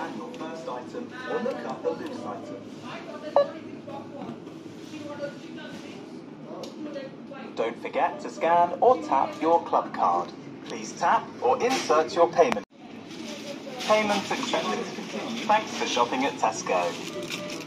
scan your first item or look up the loose item. Don't forget to scan or tap your club card. Please tap or insert your payment. Payments accepted. Thanks for shopping at Tesco.